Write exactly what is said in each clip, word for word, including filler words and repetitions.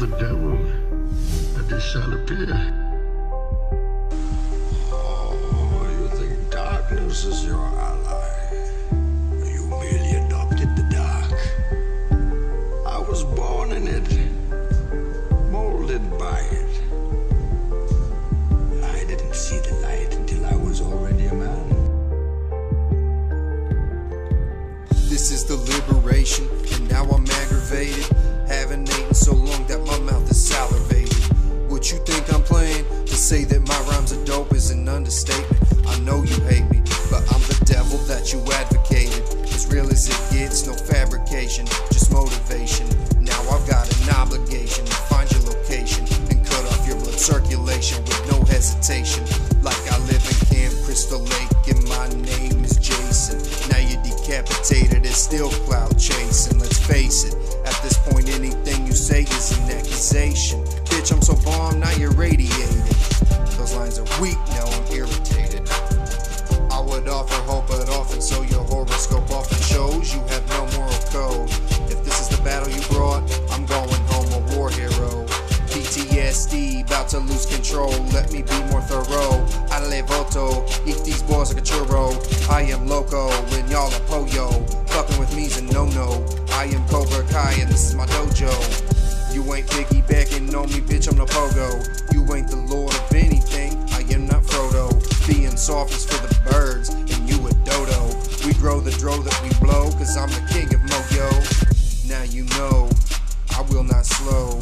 the devil, and it shall appear. Oh, you think darkness is your ally? You merely adopted the dark. I was born in it, molded by it. I didn't see the light until I was already a man. This is the liberation, and now I'm aggravated. Haven't eaten so long that my mouth is salivated. What you think I'm playing? To say that my rhymes are dope is an understatement. I know you hate me, but I'm the devil that you advocated. As real as it gets, no fabrication, just motivation. Now I've got an obligation to find your location and cut off your blood circulation with no hesitation. Like I live in Camp Crystal Lake and my name is Jason. Now you're decapitated, it's still cloud chasing. Let's face it, at this point anything you say is an accusation. Bitch, I'm so bomb, now you're radiated. Those lines are weak, now I'm irritated. I would offer hope, but often so your horoscope often shows you have no moral code. If this is the battle you brought, I'm going home a war hero. P T S D, about to lose control, let me be more thorough. I le voto, eat these boys like a churro. I am loco, when y'all are po-yo. Fucking with me's a no-no. I am Cobra Kai and this is my dojo. You ain't piggybacking on me, bitch, I'm no pogo. You ain't the lord of anything, I am not Frodo. Being soft is for the birds, and you a dodo. We grow the dro that we blow, cause I'm the king of Moyo. Now you know, I will not slow.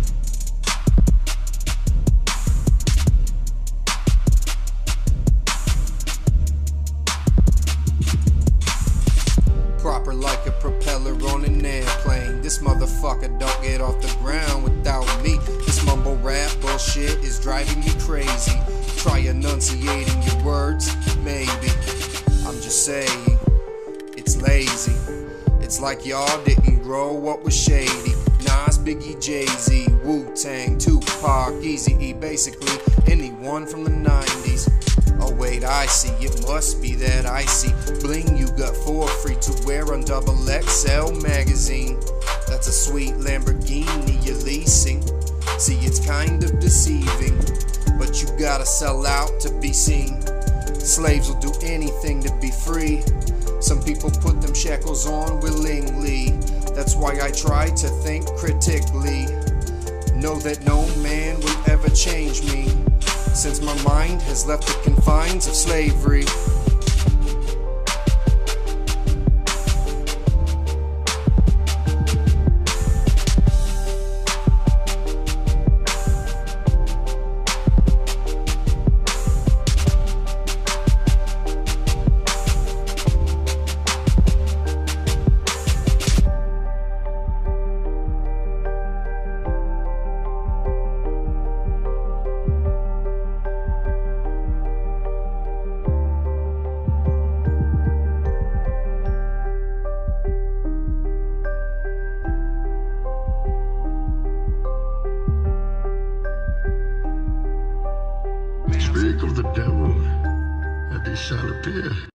Proper like a propeller on an airplane. This motherfucker don't get off the ground without me. This mumble rap bullshit is driving me crazy. Try enunciating your words, maybe. I'm just saying, it's lazy. It's like y'all didn't grow what was shady. Nas, Biggie, Jay-Z, Wu-Tang, Tupac, Eazy-E, basically anyone from the nineties. Oh wait, I see, it must be that icy bling you got for free to wear on double X L magazine. That's a sweet Lamborghini you're leasing. See, it's kind of deceiving, but you gotta sell out to be seen. Slaves will do anything to be free. Some people put them shackles on willingly. That's why I try to think critically. Know that no man will ever change me, since my mind has left the confines of slavery. Speak of the devil, and it shall appear.